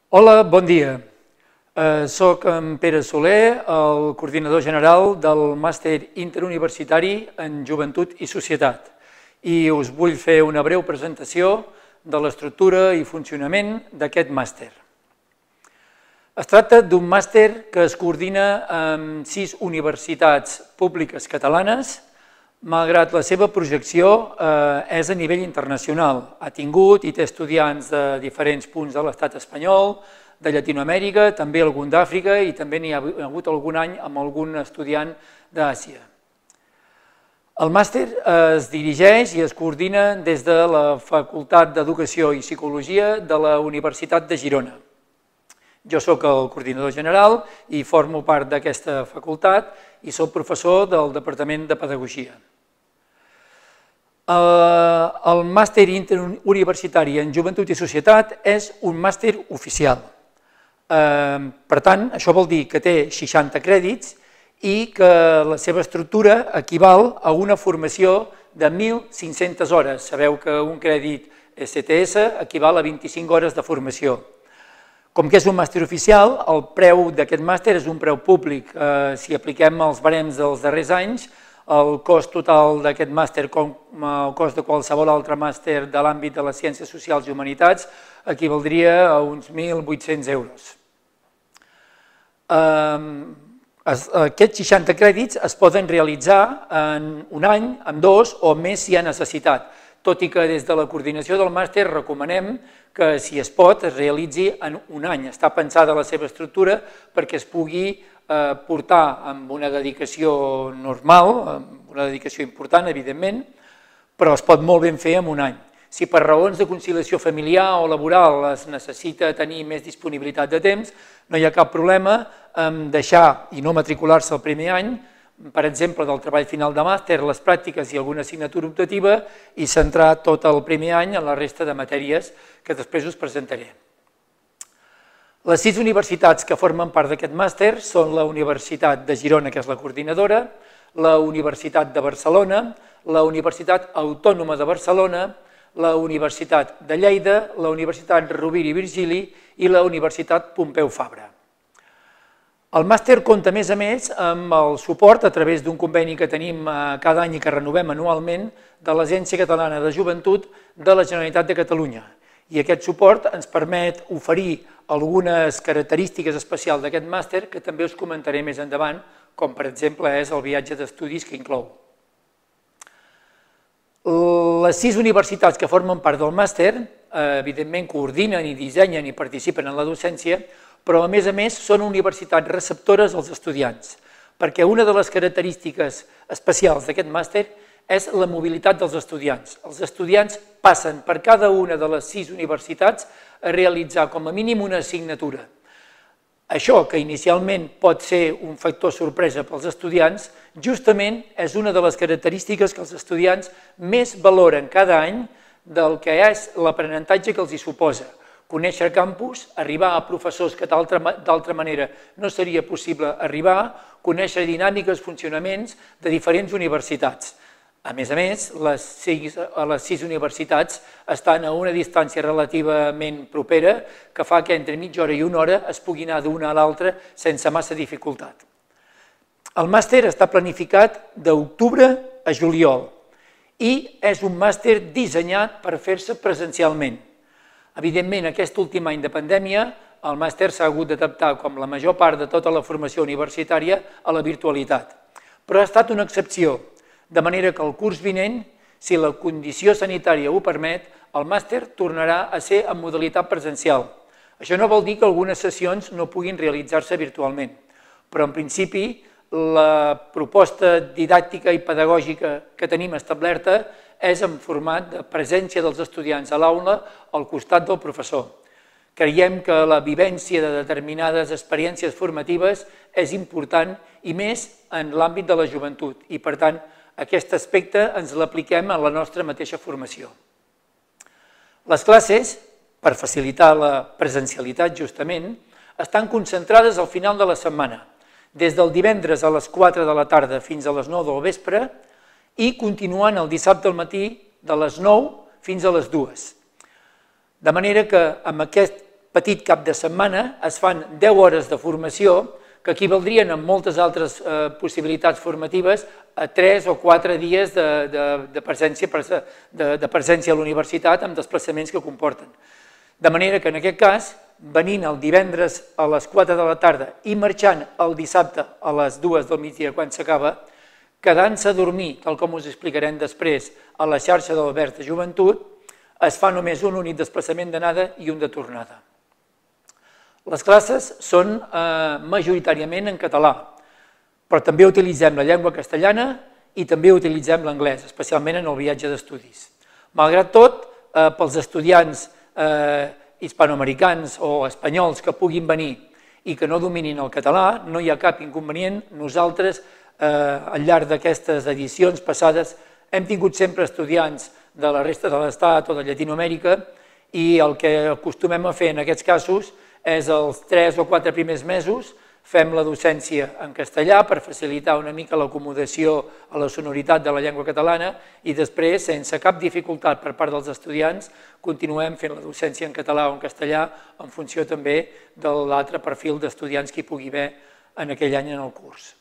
Hola, bon dia. Soc en Pere Soler, el coordinador general del Màster Interuniversitari en Joventut i Societat, i us vull fer una breu presentació de l'estructura i funcionament d'aquest màster. Es tracta d'un màster que es coordina amb 6 universitats públiques catalanes, malgrat la seva projecció és a nivell internacional. Ha tingut i té estudiants de diferents punts de l'estat espanyol, de Llatinoamèrica, també algun d'Àfrica i també n'hi ha hagut algun any amb algun estudiant d'Àsia. El màster es dirigeix i es coordina des de la Facultat d'Educació i Psicologia de la Universitat de Girona. Jo soc el coordinador general i formo part d'aquesta facultat i soc professor del Departament de Pedagogia. El màster interuniversitari en Joventut i Societat és un màster oficial. Per tant, això vol dir que té 60 crèdits i que la seva estructura equival a una formació de 1.500 hores. Sabeu que un crèdit ECTS equival a 25 hores de formació. Com que és un màster oficial, el preu d'aquest màster és un preu públic. Si apliquem els barems dels darrers anys, el cost total d'aquest màster, com el cost de qualsevol altre màster de l'àmbit de les ciències socials i humanitats, equivaldria a uns 1.800 euros. Aquests 60 crèdits es poden realitzar en un any, en 2 o més si hi ha necessitat, tot i que des de la coordinació del màster recomanem que si es pot es realitzi en un any. Està pensada la seva estructura perquè es pugui portar amb una dedicació normal, amb una dedicació important, evidentment, però es pot molt ben fer en un any. Si per raons de conciliació familiar o laboral es necessita tenir més disponibilitat de temps, no hi ha cap problema en deixar i no matricular-se el primer any, per exemple, del treball final de màster, les pràctiques i alguna assignatura optativa, i centrar tot el primer any en la resta de matèries que després us presentaré. Les 6 universitats que formen part d'aquest màster són la Universitat de Girona, que és la coordinadora, la Universitat de Barcelona, la Universitat Autònoma de Barcelona, la Universitat de Lleida, la Universitat Rovira i Virgili i la Universitat Pompeu Fabra. El màster compta, a més, amb el suport a través d'un conveni que tenim cada any i que renovem anualment de l'Agència Catalana de Joventut de la Generalitat de Catalunya. I aquest suport ens permet oferir algunes característiques especials d'aquest màster que també us comentaré més endavant, com per exemple és el viatge d'estudis que inclou. Les 6 universitats que formen part del màster, evidentment, coordinen i dissenyen i participen en la docència, però a més són universitats receptores als estudiants, perquè una de les característiques especials d'aquest màster és la mobilitat dels estudiants. Els estudiants passen per cada una de les 6 universitats a realitzar com a mínim una assignatura. Això, que inicialment pot ser un factor sorpresa pels estudiants, justament és una de les característiques que els estudiants més valoren cada any del que és l'aprenentatge que els hi suposa. Conèixer campus, arribar a professors que d'altra manera no seria possible arribar, conèixer dinàmiques, funcionaments de diferents universitats. A més, les 6 universitats estan a una distància relativament propera que fa que entre mitja hora i una hora es pugui anar d'una a l'altra sense massa dificultat. El màster està planificat d'octubre a juliol i és un màster dissenyat per fer-se presencialment. Evidentment, aquest últim any de pandèmia, el màster s'ha hagut d'adaptar, com la major part de tota la formació universitària, a la virtualitat. Però ha estat una excepció, de manera que el curs vinent, si la condició sanitària ho permet, el màster tornarà a ser en modalitat presencial. Això no vol dir que algunes sessions no puguin realitzar-se virtualment, però en principi la proposta didàctica i pedagògica que tenim establerta és en format de presència dels estudiants a l'aula al costat del professor. Creiem que la vivència de determinades experiències formatives és important i més en l'àmbit de la joventut i, per tant, aquest aspecte ens l'apliquem en la nostra mateixa formació. Les classes, per facilitar la presencialitat justament, estan concentrades al final de la setmana, des del divendres a les 4 de la tarda fins a les 9 del vespre i continuant el dissabte al matí de les 9 fins a les 2. De manera que amb aquest petit cap de setmana es fan 10 hores de formació que equivaldrien en moltes altres possibilitats formatives a 3 o 4 dies de presència a la universitat amb desplaçaments que comporten. De manera que en aquest cas, venint el divendres a les 4 de la tarda i marxant el dissabte a les 2 del migdia quan s'acaba, quedant-se a dormir, tal com us explicarem després, a la xarxa d'albergs de joventut, es fa només un únic desplaçament d'anada i un de tornada. Les classes són majoritàriament en català, però també utilitzem la llengua castellana i també utilitzem l'anglès, especialment en el viatge d'estudis. Malgrat tot, pels estudiants hispanoamericans o espanyols que puguin venir i que no dominin el català, no hi ha cap inconvenient. Nosaltres, al llarg d'aquestes edicions passades, hem tingut sempre estudiants de la resta de l'Estat o de Llatinoamèrica i el que acostumem a fer en aquests casos és els 3 o 4 primers mesos fem la docència en castellà per facilitar una mica l'acomodació a la sonoritat de la llengua catalana i després, sense cap dificultat per part dels estudiants, continuem fent la docència en català o en castellà en funció també de l'altre perfil d'estudiants que hi pugui haver en aquell any en el curs.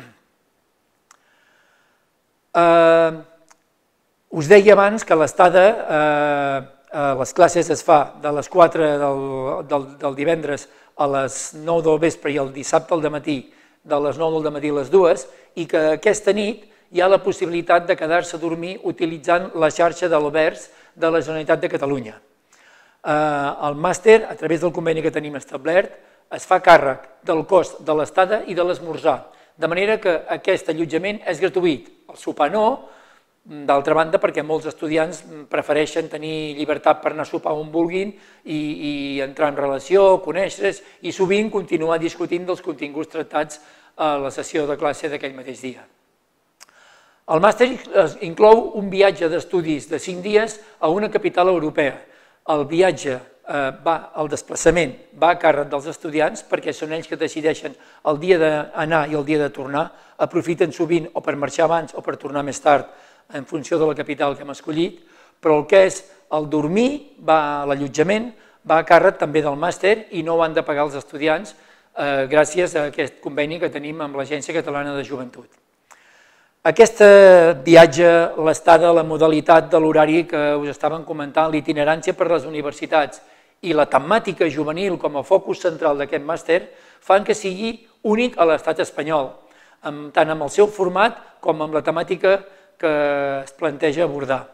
Us deia abans que l'estada a les classes es fa de les 4 del divendres a les 9 del vespre i el dissabte al dematí, de les 9 del dematí a les 2, i que aquesta nit hi ha la possibilitat de quedar-se a dormir utilitzant la xarxa d'albergs de la Generalitat de Catalunya. El màster, a través del conveni que tenim establert, es fa càrrec del cost de l'estada i de l'esmorzar, de manera que aquest allotjament és gratuït. El sopar no, d'altra banda perquè molts estudiants prefereixen tenir llibertat per anar a sopar on vulguin i entrar en relació, conèixer-se i sovint continuar discutint dels continguts tractats a la sessió de classe d'aquell mateix dia. El màster inclou un viatge d'estudis de 5 dies a una capital europea. El viatge, el desplaçament va a càrrec dels estudiants perquè són ells que decideixen el dia d'anar i el dia de tornar, aprofiten sovint o per marxar abans o per tornar més tard en funció de la capital que hem escollit, però el que és el dormir, l'allotjament, va a càrrec també del màster i no ho han de pagar els estudiants gràcies a aquest conveni que tenim amb l'Agència Catalana de Joventut. Aquest viatge, l'estada, la modalitat de l'horari que us estaven comentant, l'itinerància per les universitats i la temàtica juvenil com a focus central d'aquest màster fan que sigui únic a l'estat espanyol, tant amb el seu format com amb la temàtica que es planteja abordar.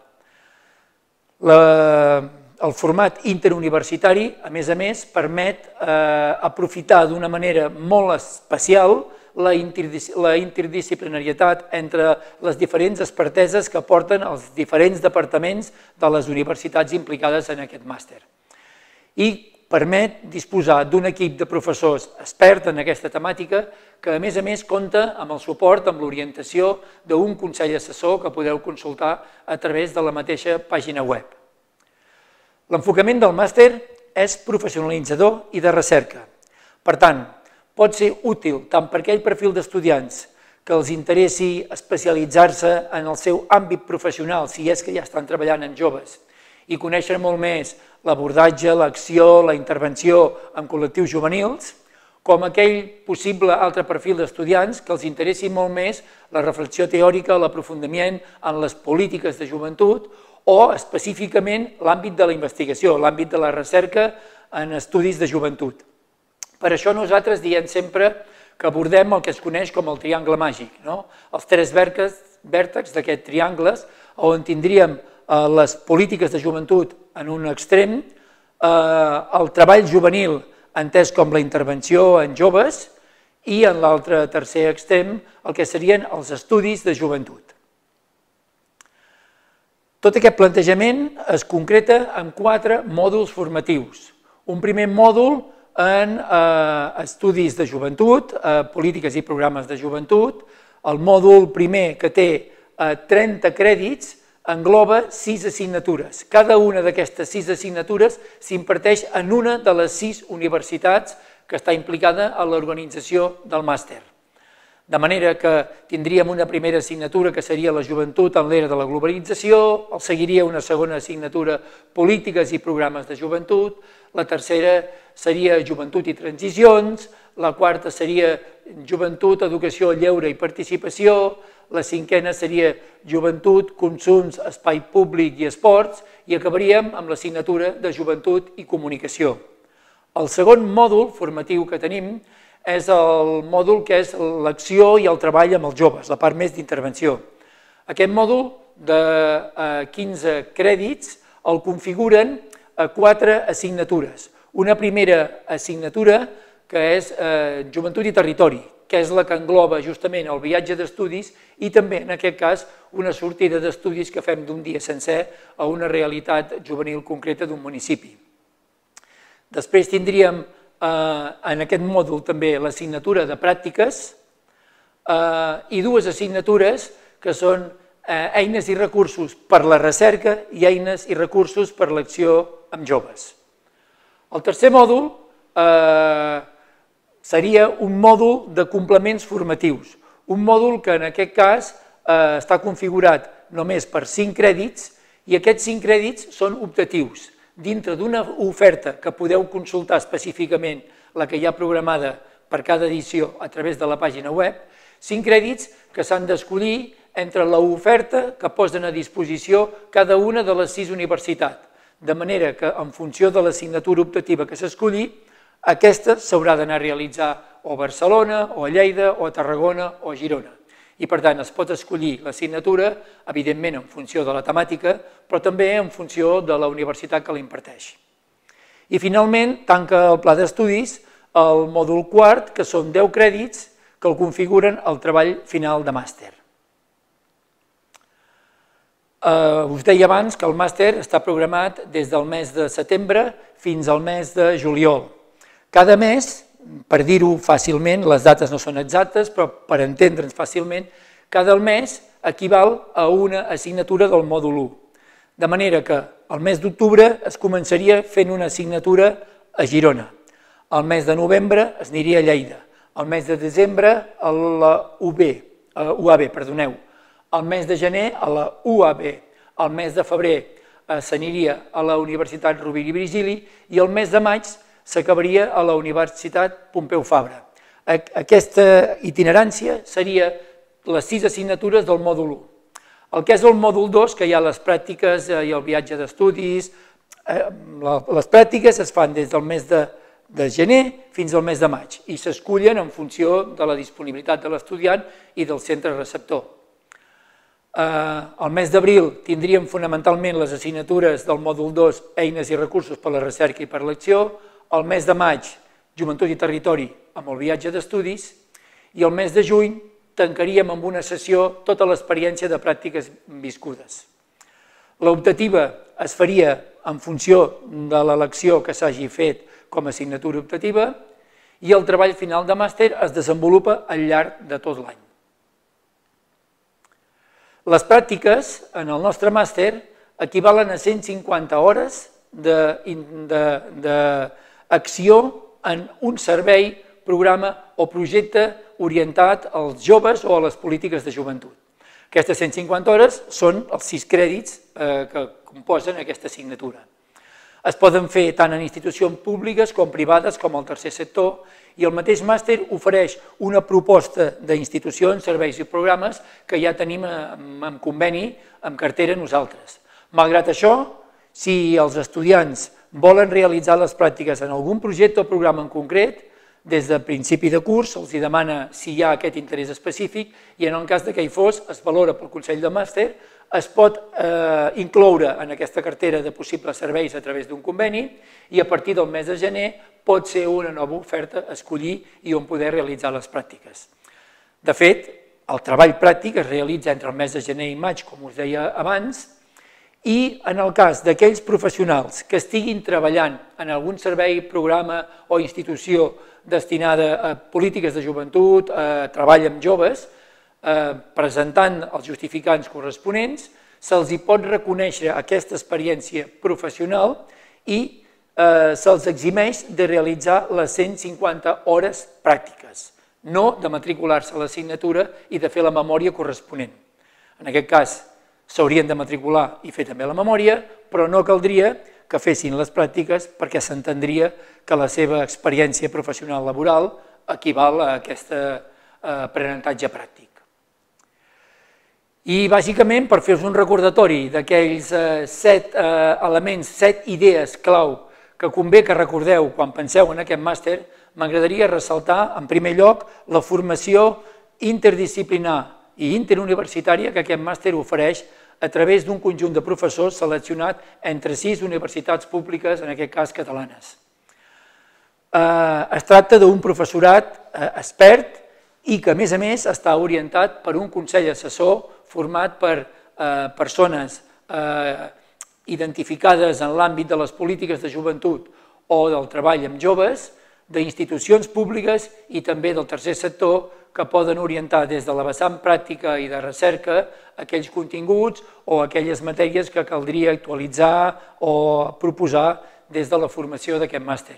El format interuniversitari, a més, permet aprofitar d'una manera molt especial la interdisciplinarietat entre les diferents experteses que porten els diferents departaments de les universitats implicades en aquest màster. I permet disposar d'un equip de professors expert en aquesta temàtica que, a més, compta amb el suport, amb l'orientació d'un consell assessor que podeu consultar a través de la mateixa pàgina web. L'enfocament del màster és professionalitzador i de recerca. Per tant, pot ser útil tant per aquell perfil d'estudiants que els interessi especialitzar-se en el seu àmbit professional, si és que ja estan treballant en joves, i conèixer molt més l'abordatge, l'acció, la intervenció en col·lectius juvenils, com aquell possible altre perfil d'estudiants que els interessi molt més la reflexió teòrica, l'aprofundiment en les polítiques de joventut o específicament l'àmbit de la investigació, l'àmbit de la recerca en estudis de joventut. Per això nosaltres diem sempre que abordem el que es coneix com el triangle màgic, els 3 vèrtexs d'aquest triangle on tindríem les polítiques de joventut en un extrem, el treball juvenil entès com la intervenció en joves i en l'altre tercer extrem el que serien els estudis de joventut. Tot aquest plantejament es concreta en 4 mòduls formatius. Un primer mòdul en estudis de joventut, polítiques i programes de joventut. El mòdul primer, que té 30 crèdits, engloba 6 assignatures. Cada una d'aquestes 6 assignatures s'imparteix en una de les 6 universitats que està implicada en l'organització del màster. De manera que tindríem una primera assignatura que seria la joventut en l'era de la globalització, el seguiria una segona assignatura polítiques i programes de joventut, la tercera seria Joventut i Transicions, la quarta seria Joventut, Educació, Lleure i Participació, la cinquena seria Joventut, Consums, Espai Públic i Esports i acabaríem amb l'assignatura de Joventut i Comunicació. El segon mòdul formatiu que tenim és el mòdul que és l'acció i el treball amb els joves, la part més d'intervenció. Aquest mòdul de 15 crèdits el configuren 4 assignatures. Una primera assignatura que és Joventut i Territori, que és la que engloba justament el viatge d'estudis i també, en aquest cas, una sortida d'estudis que fem d'un dia sencer a una realitat juvenil concreta d'un municipi. Després tindríem en aquest mòdul també l'assignatura de pràctiques i 2 assignatures que són eines i recursos per la recerca i eines i recursos per l'acció amb joves. El tercer mòdul seria un mòdul de complements formatius, un mòdul que en aquest cas està configurat només per 5 crèdits i aquests 5 crèdits són optatius. Dintre d'una oferta que podeu consultar específicament, la que hi ha programada per cada edició a través de la pàgina web, 5 crèdits que s'han d'escollir entre l'oferta que posen a disposició cada una de les 6 universitats, de manera que en funció de l'assignatura optativa que s'escolli, aquesta s'haurà d'anar a realitzar o a Barcelona, o a Lleida, o a Tarragona, o a Girona. I per tant es pot escollir l'assignatura, evidentment en funció de la temàtica, però també en funció de la universitat que l'imparteix. I finalment tanca el pla d'estudis el mòdul quart, que són 10 crèdits que el configuren el treball final de màster. Us deia abans que el màster està programat des del mes de setembre fins al mes de juliol. Cada mes, per dir-ho fàcilment, les dates no són exactes, però per entendre'ns fàcilment, cada mes equival a una assignatura del mòdul 1. De manera que el mes d'octubre es començaria fent una assignatura a Girona, el mes de novembre es aniria a Lleida, el mes de desembre a la UAB, el mes de gener a la UAB, el mes de febrer s'aniria a la Universitat Rovira i Virgili i el mes de maig s'acabaria a la Universitat Pompeu Fabra. Aquesta itinerància seria les 6 assignatures del mòdul 1. El que és el mòdul 2, que hi ha les pràctiques i el viatge d'estudis, les pràctiques es fan des del mes de gener fins al mes de maig i s'escullen en funció de la disponibilitat de l'estudiant i del centre receptor. Al mes d'abril tindríem fonamentalment les assignatures del mòdul 2, eines i recursos per a la recerca i per a l'acció, el mes de maig, Joventut i Territori amb el viatge d'estudis i el mes de juny tancaríem amb una sessió tota l'experiència de pràctiques viscudes. L'optativa es faria en funció de l'elecció que s'hagi fet com a assignatura optativa i el treball final de màster es desenvolupa al llarg de tot l'any. Les pràctiques en el nostre màster equivalen a 150 hores d'acció en un servei, programa o projecte orientat als joves o a les polítiques de joventut. Aquestes 150 hores són els 6 crèdits que composen aquesta assignatura. Es poden fer tant en institucions públiques com privades com el tercer sector i el mateix màster ofereix una proposta d'institucions, serveis i programes que ja tenim en conveni, en cartera nosaltres. Malgrat això, si els estudiants volen realitzar les pràctiques en algun projecte o programa en concret, des de principi de curs se'ls demana si hi ha aquest interès específic i en el cas que hi fos es valora pel Consell de Màster, es pot incloure en aquesta cartera de possibles serveis a través d'un conveni i a partir del mes de gener pot ser una nova oferta a escollir i on poder realitzar les pràctiques. De fet, el treball pràctic es realitza entre el mes de gener i maig, com us deia abans, i en el cas d'aquells professionals que estiguin treballant en algun servei, programa o institució destinada a polítiques de joventut, a treball amb joves, presentant els justificants corresponents, se'ls pot reconèixer aquesta experiència professional i se'ls eximeix de realitzar les 150 hores pràctiques, no de matricular-se a l'assignatura i de fer la memòria corresponent. En aquest cas, s'haurien de matricular i fer també la memòria, però no caldria que fessin les pràctiques perquè s'entendria que la seva experiència professional laboral equival a aquest aprenentatge pràctic. I bàsicament, per fer-vos un recordatori d'aquells 7 elements, 7 idees clau que convé que recordeu quan penseu en aquest màster, m'agradaria ressaltar, en primer lloc, la formació interdisciplinar i interuniversitària que aquest màster ofereix a través d'un conjunt de professors seleccionat entre 6 universitats públiques, en aquest cas catalanes. Es tracta d'un professorat expert i que, a més, està orientat per un consell assessor format per persones identificades en l'àmbit de les polítiques de joventut o del treball amb joves, d'institucions públiques i també del tercer sector que poden orientar des de la vessant pràctica i de recerca aquells continguts o aquelles matèries que caldria actualitzar o proposar des de la formació d'aquest màster.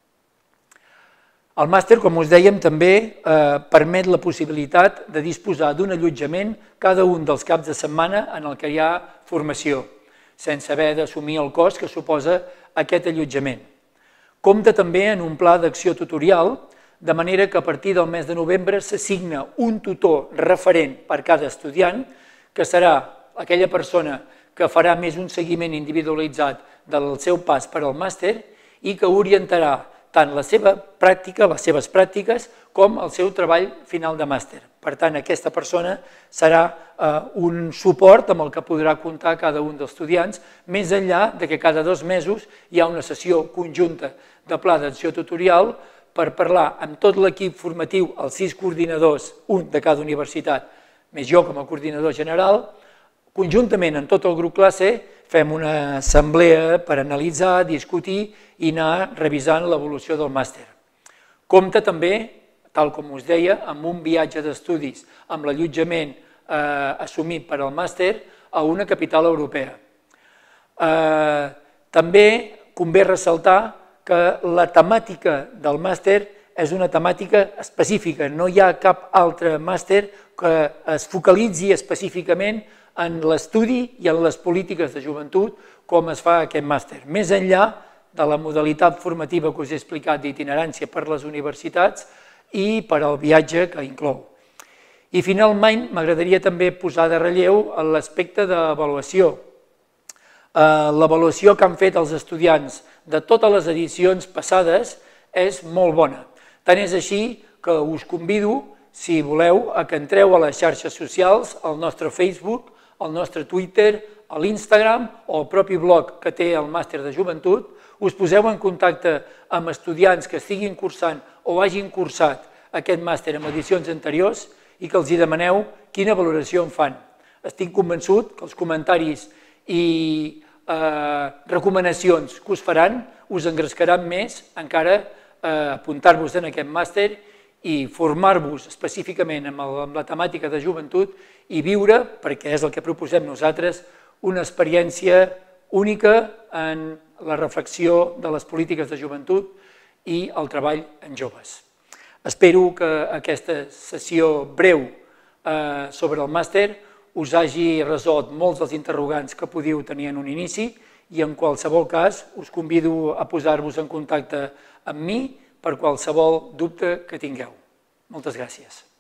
El màster, com us dèiem, també permet la possibilitat de disposar d'un allotjament cada un dels caps de setmana en el que hi ha formació, sense haver d'assumir el cost que suposa aquest allotjament. Compta també en un pla d'acció tutorial, de manera que a partir del mes de novembre s'assigna un tutor referent per cada estudiant, que serà aquella persona que farà més un seguiment individualitzat del seu pas per al màster i que orientarà tant la seva pràctica, les seves pràctiques, com el seu treball final de màster. Per tant, aquesta persona serà un suport amb el que podrà comptar cada un dels estudiants, més enllà de que cada 2 mesos hi ha una sessió conjunta de pla d'acció tutorial per parlar amb tot l'equip formatiu, els 6 coordinadors, un de cada universitat, més jo com a coordinador general, conjuntament amb tot el grup classe, fem una assemblea per analitzar, discutir i anar revisant l'evolució del màster. Compta també, tal com us deia, amb un viatge d'estudis amb l'allotjament assumit per al màster a una capital europea. També convé ressaltar que la temàtica del màster és una temàtica específica. No hi ha cap altre màster que es focalitzi específicament en l'estudi i en les polítiques de joventut com es fa aquest màster. Més enllà de la modalitat formativa que us he explicat d'itinerància per les universitats i per al viatge que inclou. I finalment m'agradaria també posar de relleu l'aspecte d'avaluació. L'avaluació que han fet els estudiants de totes les edicions passades és molt bona. Tant és així que us convido, si voleu, a que entreu a les xarxes socials, al nostre Facebook, al nostre Twitter, a l'Instagram o al propi blog que té el màster de joventut, us poseu en contacte amb estudiants que estiguin cursant o hagin cursat aquest màster en edicions anteriors i que els hi demaneu quina valoració en fan. Estic convençut que els comentaris i recomanacions que us faran us engrescaran més encara a apuntar-vos en aquest màster i formar-vos específicament amb la temàtica de joventut i viure, perquè és el que proposem nosaltres, una experiència única en la reflexió de les polítiques de joventut i el treball en joves. Espero que aquesta sessió breu sobre el màster us hagi resolt molts dels interrogants que podíeu tenir en un inici i en qualsevol cas us convido a posar-vos en contacte amb mi per qualsevol dubte que tingueu. Moltes gràcies.